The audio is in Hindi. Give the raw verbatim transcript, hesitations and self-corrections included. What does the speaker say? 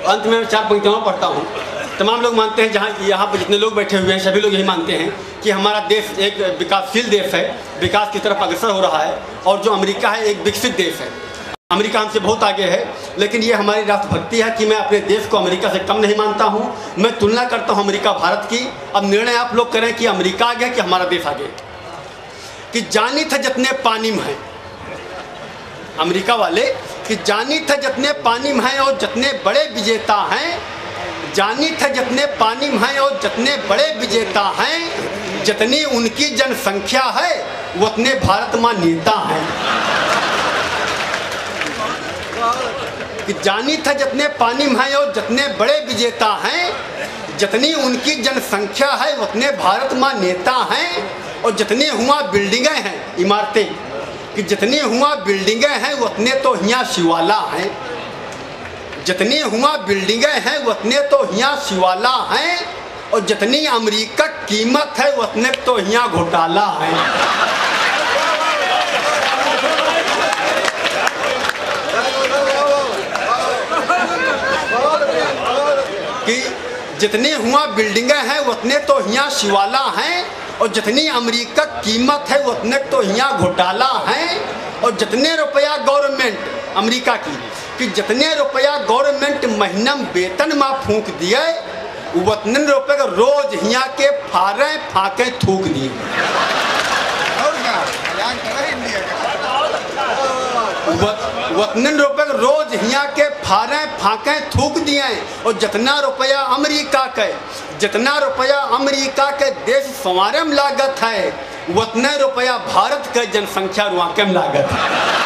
अंत में मैं चार पंक्तियाँ पढ़ता हूँ। तमाम लोग मानते हैं, जहाँ यहाँ पर जितने लोग बैठे हुए हैं सभी लोग यही मानते हैं कि हमारा देश एक विकासशील देश है, विकास की तरफ अग्रसर हो रहा है, और जो अमेरिका है एक विकसित देश है। अमेरिका हमसे बहुत आगे है, लेकिन ये हमारी राष्ट्रभक्ति है कि मैं अपने देश को अमेरिका से कम नहीं मानता हूँ। मैं तुलना करता हूँ अमेरिका भारत की। अब निर्णय आप लोग करें कि अमेरिका आगे कि हमारा देश आगे। कि जानी था जितने पानी में है, अमेरिका वाले कि जानी था जितने पानी में हैं और जितने बड़े विजेता हैं, जानी था जितने पानी में हैं और जितने बड़े विजेता हैं, जितनी उनकी जनसंख्या है उतने भारत में नेता हैं। कि जानी था जितने पानी में हैं और जितने बड़े विजेता हैं, जितनी उनकी जनसंख्या है उतने भारत में नेता हैं, और जितनी हुआ बिल्डिंगें हैं, इमारतें, कि जितनी हुआ बिल्डिंगें हैं उतने तो यहाँ शिवाला हैं, जितनी हुआ बिल्डिंगें हैं उतने तो यहाँ शिवाला हैं, और जितनी अमेरिका कीमत है उतने तो यहाँ घोटाला है। कि जितनी हुआ बिल्डिंगें हैं उतने तो यहाँ शिवाला हैं, और जितनी अमेरिका कीमत है उतने तो यहाँ घोटाला है, और जितने रुपया गवर्नमेंट अमेरिका की कि जितने रुपया गवर्नमेंट महीना में वेतन में फूंक दिए उतने रुपये का रोज यहाँ के फारे फाके थूक दिए। उतने रुपये रोज यहाँ के फारे फाके थूक दिए, और जितना रुपया अमेरिका के जितना रुपया अमेरिका के देश संवारे में लागत है उतने रुपया भारत के जनसंख्या रुआके में लागत है।